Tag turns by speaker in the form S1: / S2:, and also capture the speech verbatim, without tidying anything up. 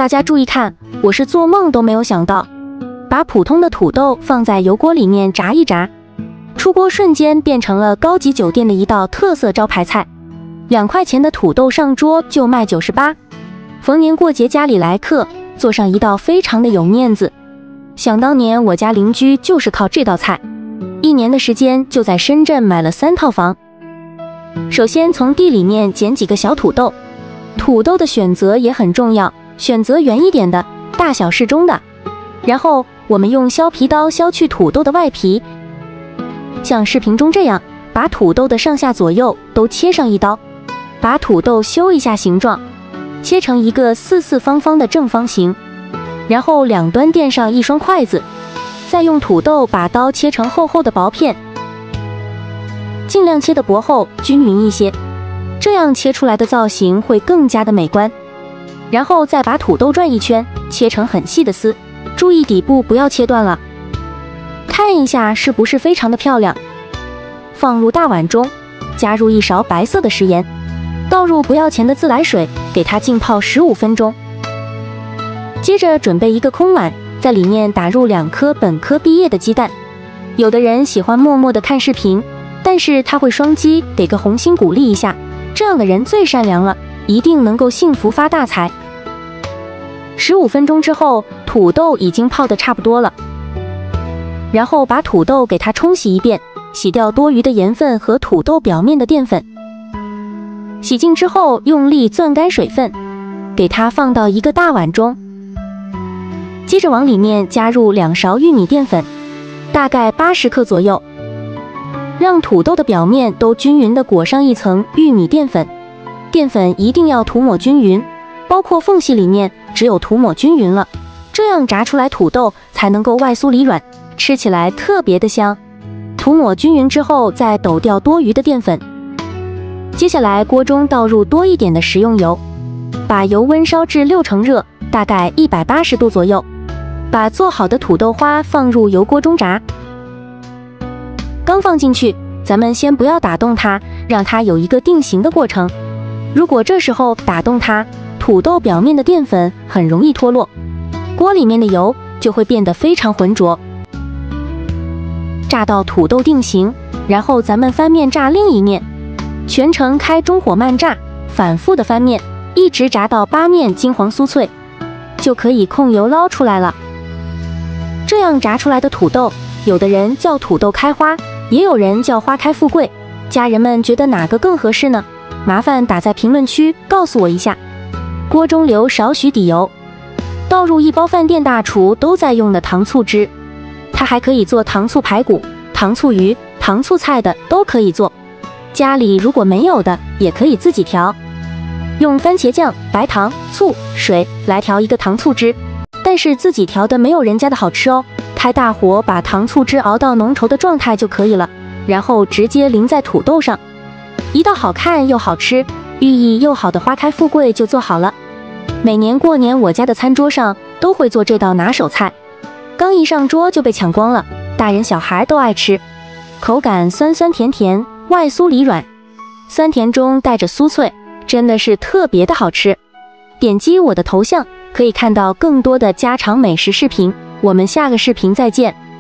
S1: 大家注意看，我是做梦都没有想到，把普通的土豆放在油锅里面炸一炸，出锅瞬间变成了高级酒店的一道特色招牌菜。两块钱的土豆上桌就卖九十八，逢年过节家里来客，做上一道非常的有面子。想当年我家邻居就是靠这道菜，一年的时间就在深圳买了三套房。首先从地里面捡几个小土豆，土豆的选择也很重要，选择圆一点的，大小适中的。然后我们用削皮刀削去土豆的外皮，像视频中这样，把土豆的上下左右都切上一刀，把土豆修一下形状，切成一个四四方方的正方形，然后两端垫上一双筷子，再用土豆把刀切成厚厚的薄片，尽量切得薄厚均匀一些，这样切出来的造型会更加的美观。然后再把土豆转一圈，切成很细的丝，注意底部不要切断了。看一下是不是非常的漂亮。放入大碗中，加入一勺白色的食盐，倒入不要钱的自来水，给它浸泡十五分钟。接着准备一个空碗，在里面打入两颗本科毕业的鸡蛋。有的人喜欢默默的看视频，但是他会双击，给个红心鼓励一下，这样的人最善良了，一定能够幸福发大财。十五分钟之后，土豆已经泡得差不多了，然后把土豆给它冲洗一遍，洗掉多余的盐分和土豆表面的淀粉。洗净之后，用力攥干水分，给它放到一个大碗中。接着往里面加入两勺玉米淀粉，大概八十克左右，让土豆的表面都均匀地裹上一层玉米淀粉。淀粉一定要涂抹均匀，包括缝隙里面，只有涂抹均匀了，这样炸出来土豆才能够外酥里软，吃起来特别的香。涂抹均匀之后，再抖掉多余的淀粉。接下来锅中倒入多一点的食用油，把油温烧至六成热，大概一百八十度左右。把做好的土豆花放入油锅中炸。刚放进去，咱们先不要打动它，让它有一个定型的过程。如果这时候打动它，土豆表面的淀粉很容易脱落，锅里面的油就会变得非常浑浊。炸到土豆定型，然后咱们翻面炸另一面，全程开中火慢炸，反复的翻面，一直炸到八面金黄酥脆，就可以控油捞出来了。这样炸出来的土豆，有的人叫土豆开花，也有人叫花开富贵，家人们觉得哪个更合适呢？麻烦打在评论区告诉我一下。锅中留少许底油，倒入一包饭店大厨都在用的糖醋汁，它还可以做糖醋排骨、糖醋鱼、糖醋菜的都可以做，家里如果没有的也可以自己调，用番茄酱、白糖、醋、水来调一个糖醋汁，但是自己调的没有人家的好吃哦。开大火把糖醋汁熬到浓稠的状态就可以了，然后直接淋在土豆上，一道好看又好吃、寓意又好的花开富贵就做好了。每年过年我家的餐桌上都会做这道拿手菜，刚一上桌就被抢光了，大人小孩都爱吃，口感酸酸甜甜，外酥里软，酸甜中带着酥脆，真的是特别的好吃。点击我的头像可以看到更多的家常美食视频，我们下个视频再见。